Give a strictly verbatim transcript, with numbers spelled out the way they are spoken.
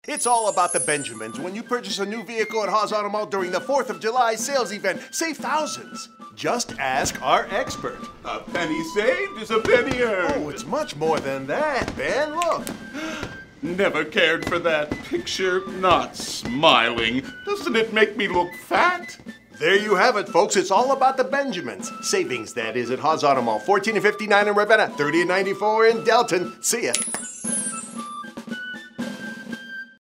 It's all about the Benjamins. When you purchase a new vehicle at Haasz Automall during the fourth of July sales event, save thousands. Just ask our expert. A penny saved is a penny earned. Oh, it's much more than that, Ben. Look. Never cared for that picture. Not smiling. Doesn't it make me look fat? There you have it, folks. It's all about the Benjamins. Savings, that is, at Haasz Automall. fourteen and fifty-nine in Ravenna, thirty and ninety-four in Delton. See ya.